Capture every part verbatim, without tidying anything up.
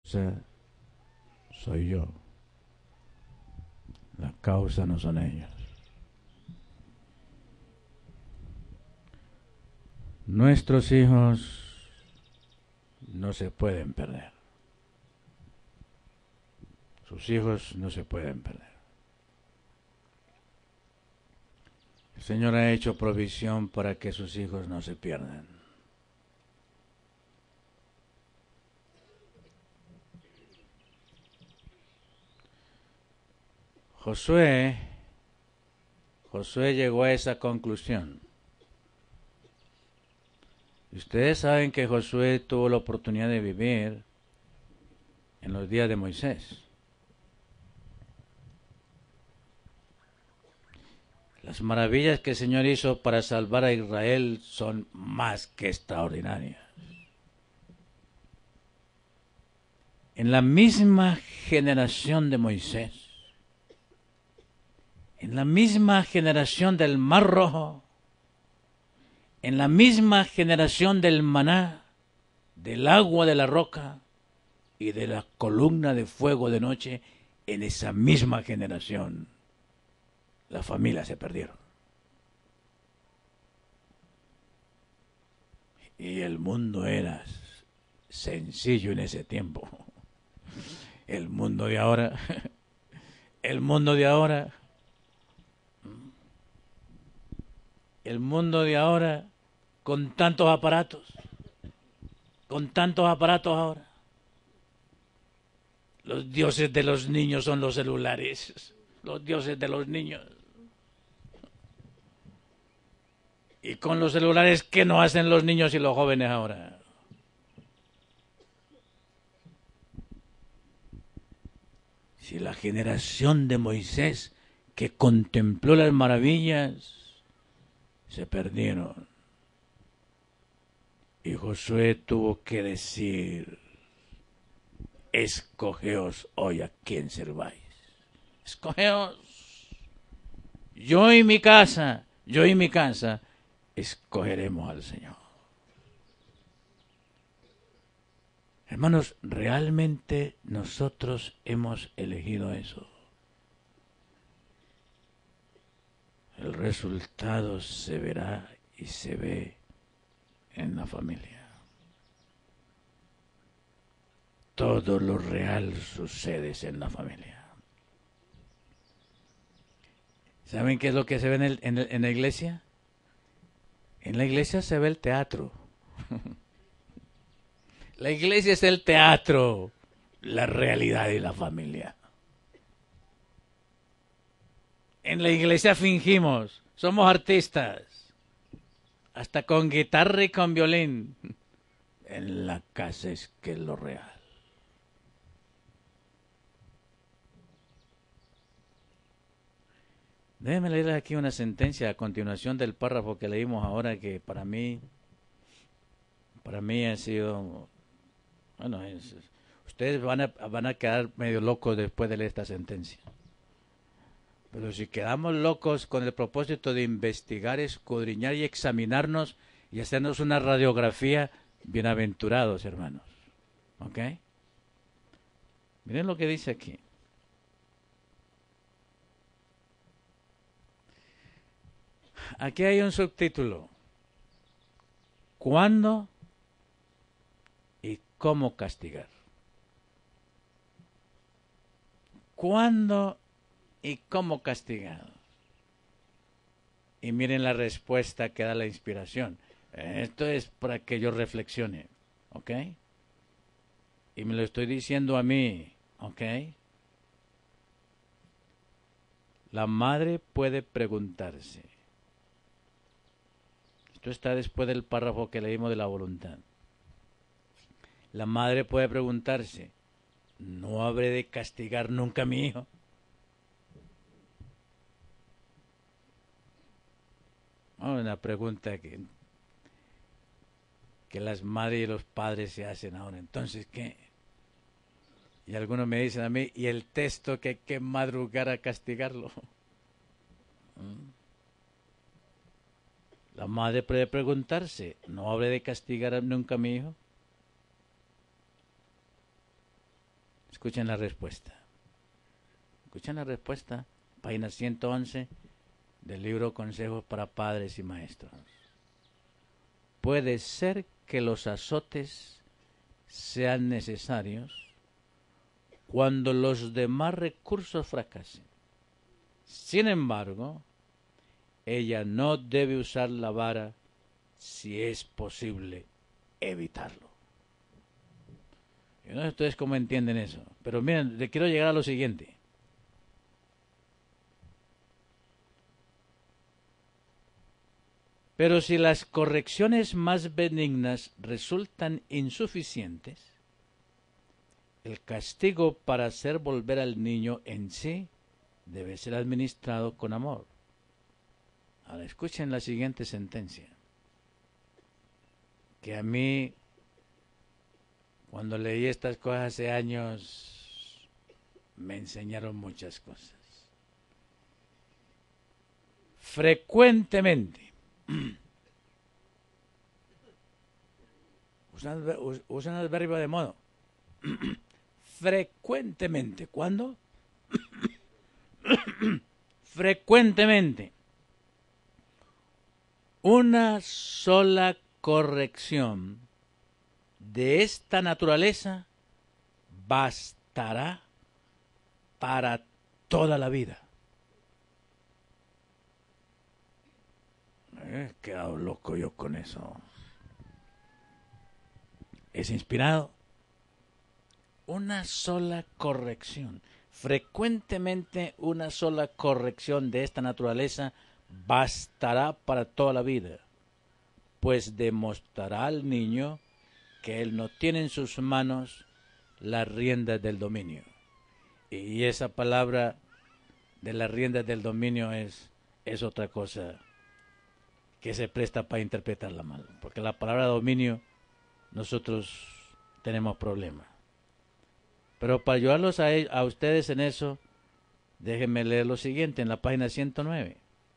soy yo. La causa no son ellos. Nuestros hijos no se pueden perder. Sus hijos no se pueden perder. El Señor ha hecho provisión para que sus hijos no se pierdan. Josué, Josué llegó a esa conclusión. Y ustedes saben que Josué tuvo la oportunidad de vivir en los días de Moisés. Las maravillas que el Señor hizo para salvar a Israel son más que extraordinarias. En la misma generación de Moisés, en la misma generación del Mar Rojo, en la misma generación del maná, del agua de la roca y de la columna de fuego de noche, en esa misma generación, las familias se perdieron. Y el mundo era sencillo en ese tiempo. El mundo de ahora, el mundo de ahora, el mundo de ahora, con tantos aparatos, con tantos aparatos ahora. Los dioses de los niños son los celulares, los dioses de los niños. Y con los celulares, ¿qué no hacen los niños y los jóvenes ahora? Si la generación de Moisés que contempló las maravillas se perdieron. Y Josué tuvo que decir, escogeos hoy a quién serváis. Escogeos. Yo y mi casa, yo y mi casa, escogeremos al Señor. Hermanos, realmente nosotros hemos elegido eso. El resultado se verá y se ve en la familia. Todo lo real sucede en la familia. ¿Saben qué es lo que se ve en, el, en, el, en la iglesia? En la iglesia se ve el teatro. La iglesia es el teatro, la realidad de la familia. En la iglesia fingimos, somos artistas, hasta con guitarra y con violín. En la casa es que es lo real. Déjenme leer aquí una sentencia a continuación del párrafo que leímos ahora, que para mí, para mí ha sido, bueno, es, ustedes van a, van a quedar medio locos después de leer esta sentencia. Pero si quedamos locos con el propósito de investigar, escudriñar y examinarnos y hacernos una radiografía, bienaventurados, hermanos. ¿Ok? Miren lo que dice aquí. Aquí hay un subtítulo. ¿Cuándo y cómo castigar? ¿Cuándo y cómo castigar? Y miren la respuesta que da la inspiración. Esto es para que yo reflexione, ¿ok? Y me lo estoy diciendo a mí, ¿ok? La madre puede preguntarse. Esto está después del párrafo que leímos de la voluntad. La madre puede preguntarse, ¿no habré de castigar nunca a mi hijo? Oh, una pregunta que, que las madres y los padres se hacen ahora. Entonces, ¿qué? Y algunos me dicen a mí, ¿y el texto que hay que madrugar a castigarlo? ¿Mm? La madre puede preguntarse, ¿no habré de castigar nunca a mi hijo? Escuchen la respuesta. Escuchen la respuesta, página ciento once del libro Consejos para Padres y Maestros. Puede ser que los azotes sean necesarios cuando los demás recursos fracasen. Sin embargo, ella no debe usar la vara si es posible evitarlo. Yo no sé ustedes cómo entienden eso, pero miren, le quiero llegar a lo siguiente. Pero si las correcciones más benignas resultan insuficientes, el castigo para hacer volver al niño en sí debe ser administrado con amor. Ahora escuchen la siguiente sentencia, que a mí, cuando leí estas cosas hace años, me enseñaron muchas cosas. Frecuentemente, usan, usan el verbo de modo, frecuentemente, ¿cuándo? Frecuentemente, una sola corrección de esta naturaleza bastará para toda la vida. He quedado loco yo con eso. ¿Es inspirado? Una sola corrección. Frecuentemente una sola corrección de esta naturaleza bastará para toda la vida, pues demostrará al niño que él no tiene en sus manos las riendas del dominio. Y esa palabra de las riendas del dominio es, es otra cosa que se presta para interpretarla mal, porque la palabra dominio nosotros tenemos problemas. Pero para ayudarlos a, a ustedes en eso, déjenme leer lo siguiente en la página ciento nueve.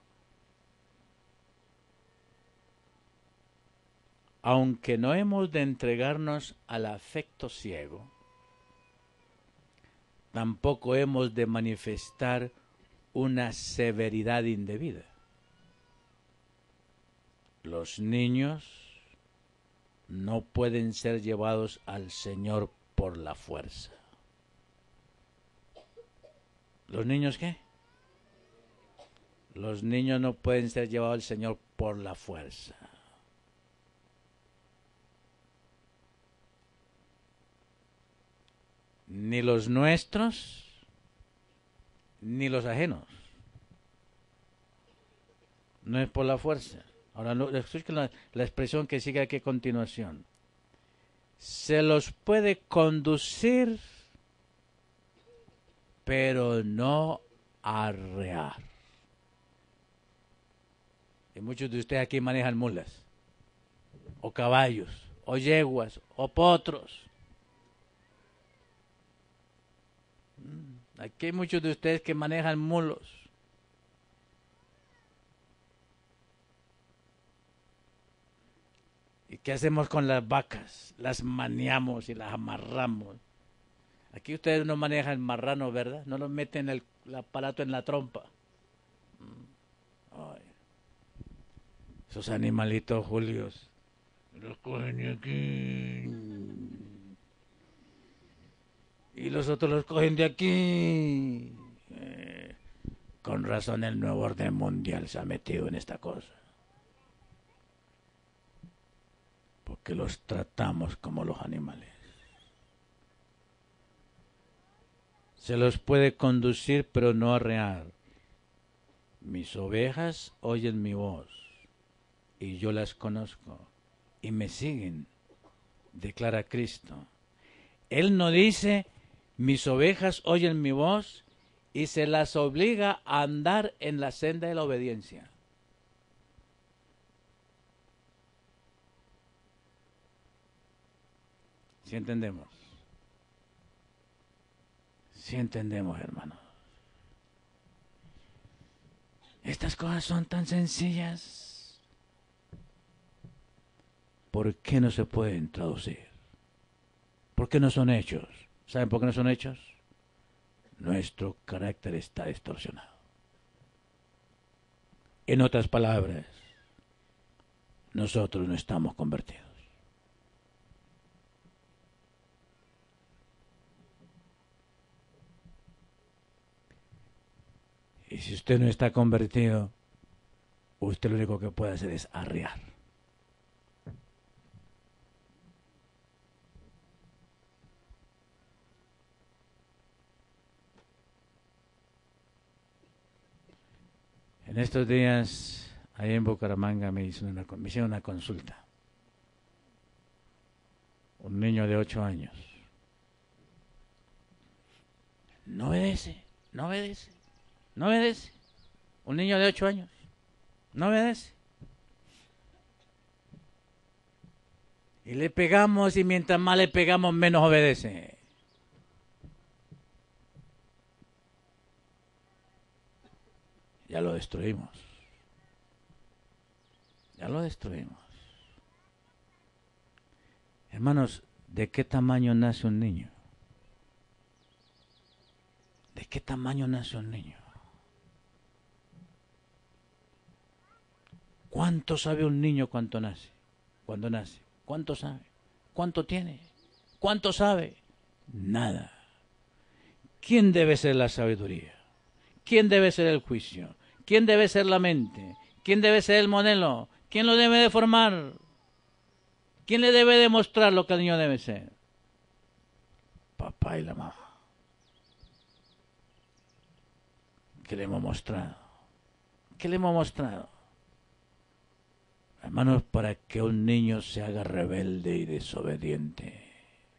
Aunque no hemos de entregarnos al afecto ciego, tampoco hemos de manifestar una severidad indebida. Los niños no pueden ser llevados al Señor por la fuerza. ¿Los niños qué? Los niños no pueden ser llevados al Señor por la fuerza. Ni los nuestros, ni los ajenos. No es por la fuerza. Ahora, no, escuchen la, la expresión que sigue aquí a continuación. Se los puede conducir, pero no arrear. Y muchos de ustedes aquí manejan mulas, o caballos, o yeguas, o potros. Aquí hay muchos de ustedes que manejan mulos. ¿Y qué hacemos con las vacas? Las maniamos y las amarramos. Aquí ustedes no manejan marrano, ¿verdad? No los meten el, el aparato en la trompa. Ay. Esos animalitos, Julios, los cogen de aquí. Y los otros los cogen de aquí. Eh, con razón el nuevo orden mundial se ha metido en esta cosa. Porque los tratamos como los animales. Se los puede conducir, pero no arrear. Mis ovejas oyen mi voz, y yo las conozco, y me siguen, declara Cristo. Él no dice, mis ovejas oyen mi voz, y se las obliga a andar en la senda de la obediencia. ¿Sí entendemos? Sí entendemos, hermanos. Estas cosas son tan sencillas. ¿Por qué no se pueden traducir? ¿Por qué no son hechos? ¿Saben por qué no son hechos? Nuestro carácter está distorsionado. En otras palabras, nosotros no estamos convertidos. Y si usted no está convertido, usted lo único que puede hacer es arrear. En estos días, ahí en Bucaramanga, me hicieron una, me hicieron una consulta. Un niño de ocho años. No obedece, no obedece, no obedece. Un niño de ocho años. No obedece. Y le pegamos y mientras más le pegamos, menos obedece. Ya lo destruimos. Ya lo destruimos. Hermanos, ¿de qué tamaño nace un niño? ¿De qué tamaño nace un niño? ¿Cuánto sabe un niño cuánto nace? Cuando nace. ¿Cuánto sabe? ¿Cuánto tiene? ¿Cuánto sabe? Nada. ¿Quién debe ser la sabiduría? ¿Quién debe ser el juicio? ¿Quién debe ser la mente? ¿Quién debe ser el modelo? ¿Quién lo debe de formar? ¿Quién le debe demostrar lo que el niño debe ser? Papá y la mamá. ¿Qué le hemos mostrado? ¿Qué le hemos mostrado? Hermanos, para que un niño se haga rebelde y desobediente,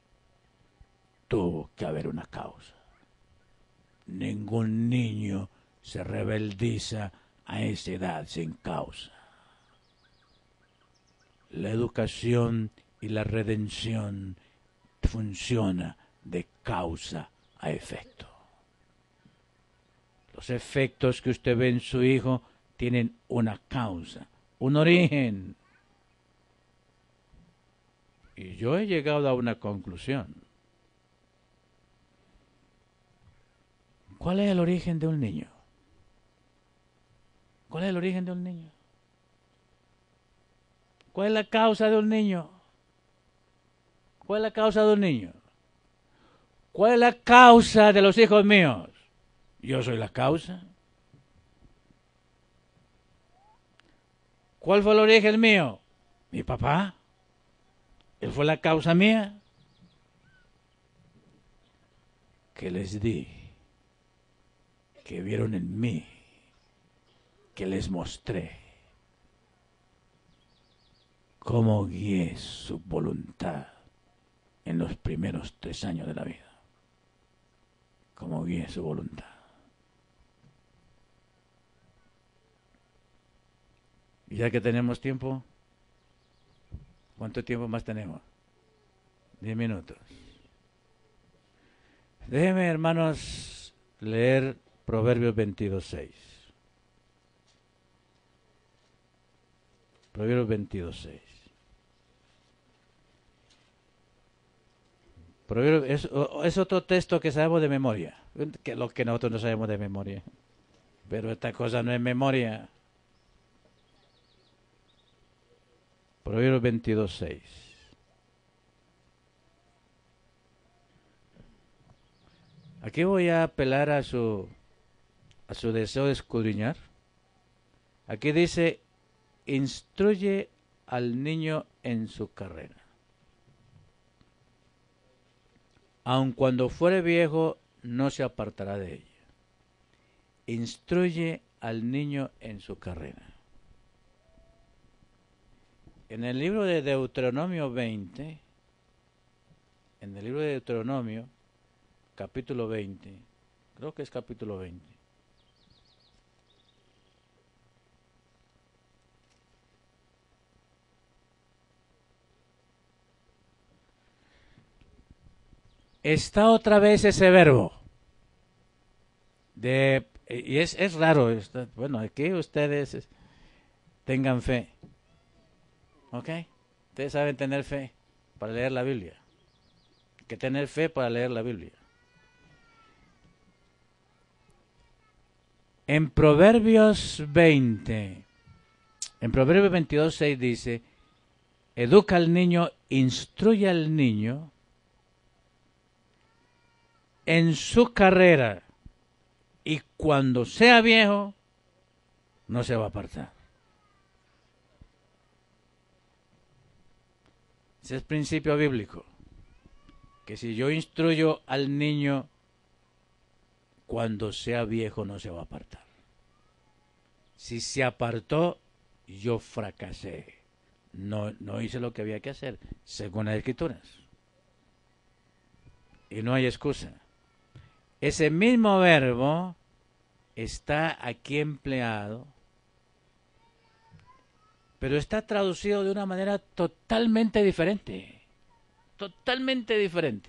tuvo que haber una causa. Ningún niño se rebeldiza a esa edad sin causa. La educación y la redención funciona de causa a efecto. Los efectos que usted ve en su hijo tienen una causa, un origen. Y yo he llegado a una conclusión. ¿Cuál es el origen de un niño? ¿Cuál es el origen de un niño? ¿Cuál es la causa de un niño? ¿Cuál es la causa de un niño? ¿Cuál es la causa de los hijos míos? Yo soy la causa. ¿Cuál fue el origen mío? Mi papá. Él fue la causa mía. Que les di, que vieron en mí, que les mostré cómo guié su voluntad en los primeros tres años de la vida. Cómo guié su voluntad. Y ya que tenemos tiempo, ¿cuánto tiempo más tenemos? Diez minutos. Déjenme, hermanos, leer Proverbios veintidós seis. Proverbios veintidós seis. Proverbios es, es otro texto que sabemos de memoria, que lo que nosotros no sabemos de memoria. Pero esta cosa no es memoria. Proverbios veintidós seis. Aquí voy a apelar a su a su deseo de escudriñar. Aquí dice, instruye al niño en su carrera. Aun cuando fuere viejo, no se apartará de ella. Instruye al niño en su carrera. En el libro de Deuteronomio veinte, en el libro de Deuteronomio, capítulo veinte, creo que es capítulo veinte. Está otra vez ese verbo. De, y es, es raro. Está, bueno, aquí ustedes tengan fe. ¿Ok? Ustedes saben tener fe para leer la Biblia. que tener fe para leer la Biblia. En Proverbios veinte, en Proverbios veintidós, seis dice, educa al niño, instruye al niño en su carrera, y cuando sea viejo, no se va a apartar. Ese es principio bíblico, que si yo instruyo al niño, cuando sea viejo no se va a apartar. Si se apartó, yo fracasé. No, no hice lo que había que hacer, según las Escrituras. Y no hay excusa. Ese mismo verbo está aquí empleado, pero está traducido de una manera totalmente diferente. Totalmente diferente.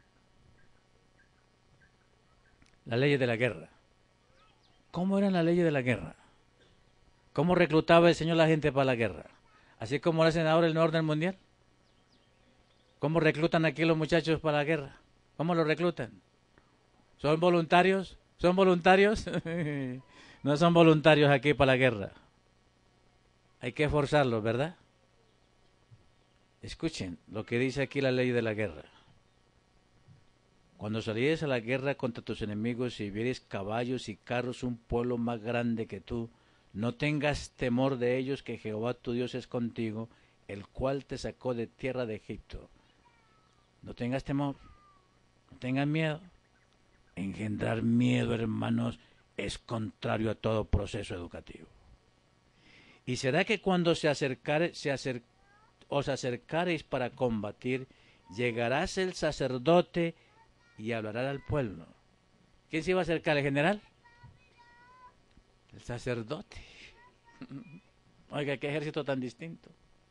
Las leyes de la guerra. ¿Cómo eran las leyes de la guerra? ¿Cómo reclutaba el Señor la gente para la guerra? Así como lo hacen ahora el orden mundial. ¿Cómo reclutan aquí los muchachos para la guerra? ¿Cómo los reclutan? ¿Son voluntarios? ¿Son voluntarios? No son voluntarios aquí para la guerra. Hay que forzarlos, ¿verdad? Escuchen lo que dice aquí la ley de la guerra. Cuando salieres a la guerra contra tus enemigos y vieres caballos y carros, un pueblo más grande que tú, no tengas temor de ellos, que Jehová tu Dios es contigo, el cual te sacó de tierra de Egipto. No tengas temor, no tengas miedo. Engendrar miedo, hermanos, es contrario a todo proceso educativo. ¿Y será que cuando se acercare, se acer, os acercareis para combatir, llegarás el sacerdote y hablará al pueblo? ¿Quién se iba a acercar, el general? El sacerdote. Oiga, qué ejército tan distinto.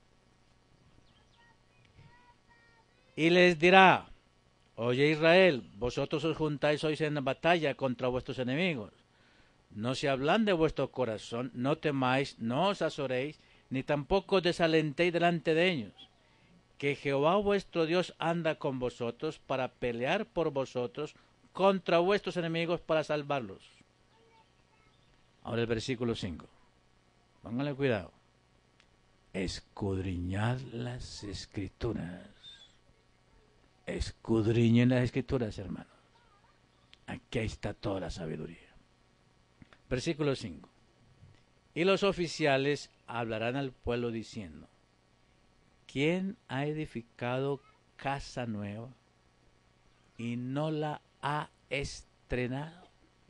Y les dirá, oye Israel, vosotros os juntáis hoy en batalla contra vuestros enemigos. No se ablande vuestro corazón, no temáis, no os azoréis, ni tampoco os desalentéis delante de ellos. Que Jehová vuestro Dios anda con vosotros para pelear por vosotros contra vuestros enemigos para salvarlos. Ahora el versículo cinco. Pónganle cuidado. Escudriñad las Escrituras. Escudriñen las Escrituras, hermanos. Aquí está toda la sabiduría. Versículo cinco. Y los oficiales hablarán al pueblo diciendo, ¿quién ha edificado casa nueva y no la ha estrenado?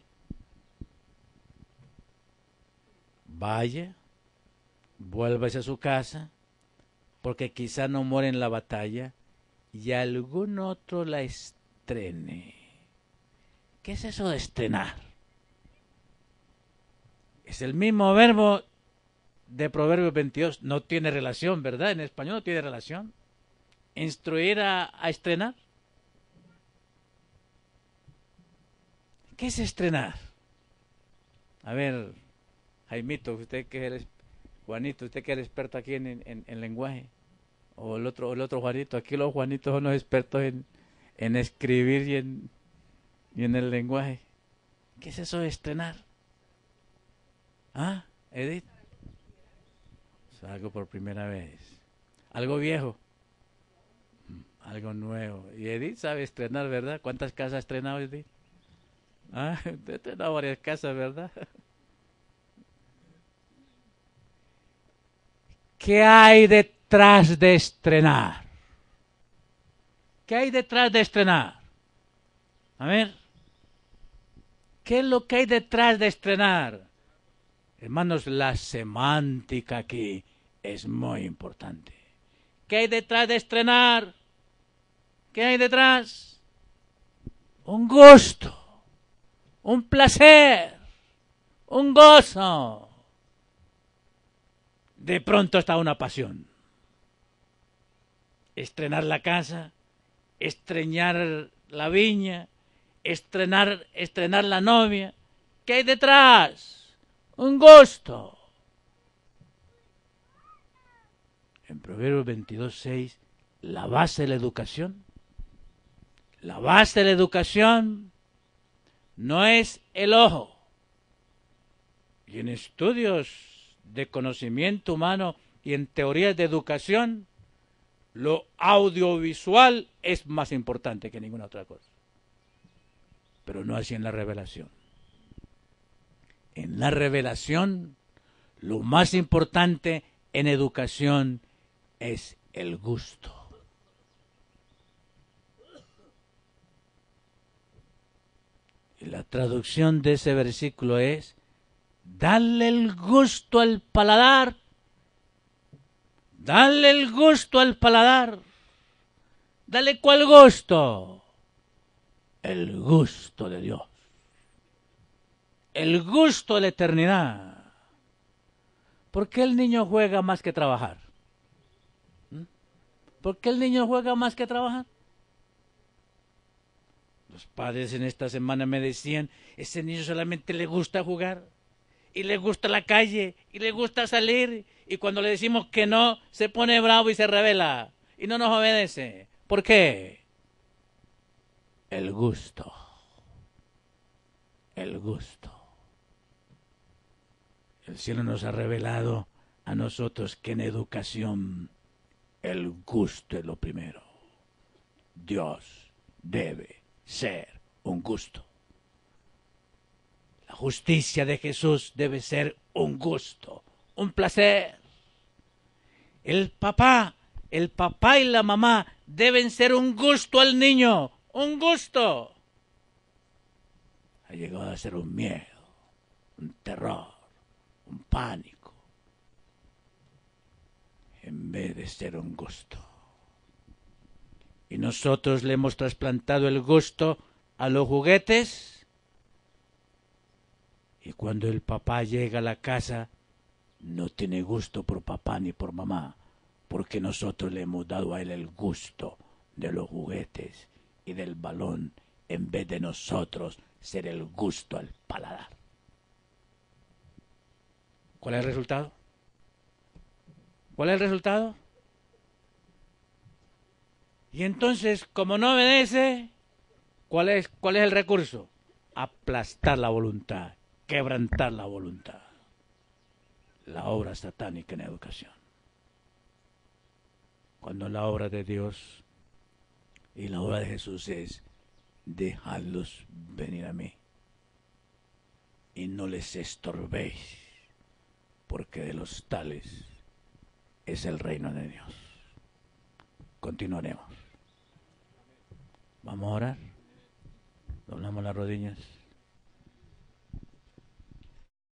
Vaya, vuélvase a su casa, porque quizá no muere en la batalla, y algún otro la estrene. ¿Qué es eso de estrenar? Es el mismo verbo de Proverbios veintidós. No tiene relación, ¿verdad? En español no tiene relación. Instruir a, a estrenar. ¿Qué es estrenar? A ver, Jaimito, usted que eres, Juanito, usted que es experto aquí en, en, en lenguaje. O el otro, el otro Juanito. Aquí los Juanitos son los expertos en, en escribir y en, y en el lenguaje. ¿Qué es eso de estrenar? ¿Ah, Edith? Es algo por primera vez. Algo viejo. Algo nuevo. Y Edith sabe estrenar, ¿verdad? ¿Cuántas casas ha estrenado, Edith? Ah, usted ha estrenado varias casas, ¿verdad? ¿Qué hay detrás de estrenar? ¿Qué hay detrás de estrenar? A ver. ¿Qué es lo que hay detrás de estrenar? Hermanos, la semántica aquí es muy importante. ¿Qué hay detrás de estrenar? ¿Qué hay detrás? Un gusto, un placer, un gozo. De pronto está una pasión. Estrenar la casa, estrenar la viña, estrenar, estrenar la novia. ¿Qué hay detrás? Un gusto. En Proverbios veintidós, seis, la base de la educación La base de la educación no es el ojo. Y en estudios de conocimiento humano y en teorías de educación, lo audiovisual es más importante que ninguna otra cosa. Pero no así en la revelación. En la revelación, lo más importante en educación es el gusto. Y la traducción de ese versículo es: dale el gusto al paladar. Dale el gusto al paladar. Dale ¿cuál gusto? El gusto de Dios. El gusto de la eternidad. ¿Por qué el niño juega más que trabajar? ¿Mm? ¿Por qué el niño juega más que trabajar? Los padres en esta semana me decían, ese niño solamente le gusta jugar, y le gusta la calle, y le gusta salir, y cuando le decimos que no, se pone bravo y se rebela, y no nos obedece. ¿Por qué? El gusto. El gusto. El cielo nos ha revelado a nosotros que en educación el gusto es lo primero. Dios debe ser un gusto. La justicia de Jesús debe ser un gusto, un placer. El papá, el papá y la mamá deben ser un gusto al niño, un gusto. Ha llegado a ser un miedo, un terror, un pánico, en vez de ser un gusto. Y nosotros le hemos trasplantado el gusto a los juguetes. Y cuando el papá llega a la casa, no tiene gusto por papá ni por mamá, porque nosotros le hemos dado a él el gusto de los juguetes y del balón, en vez de nosotros ser el gusto al paladar. ¿Cuál es el resultado? ¿Cuál es el resultado? Y entonces, como no obedece, ¿cuál es, cuál es el recurso? Aplastar la voluntad, quebrantar la voluntad. La obra satánica en educación. Cuando la obra de Dios y la obra de Jesús es: dejadlos venir a mí y no les estorbéis, porque de los tales es el reino de Dios. Continuaremos. Vamos a orar. Doblamos las rodillas.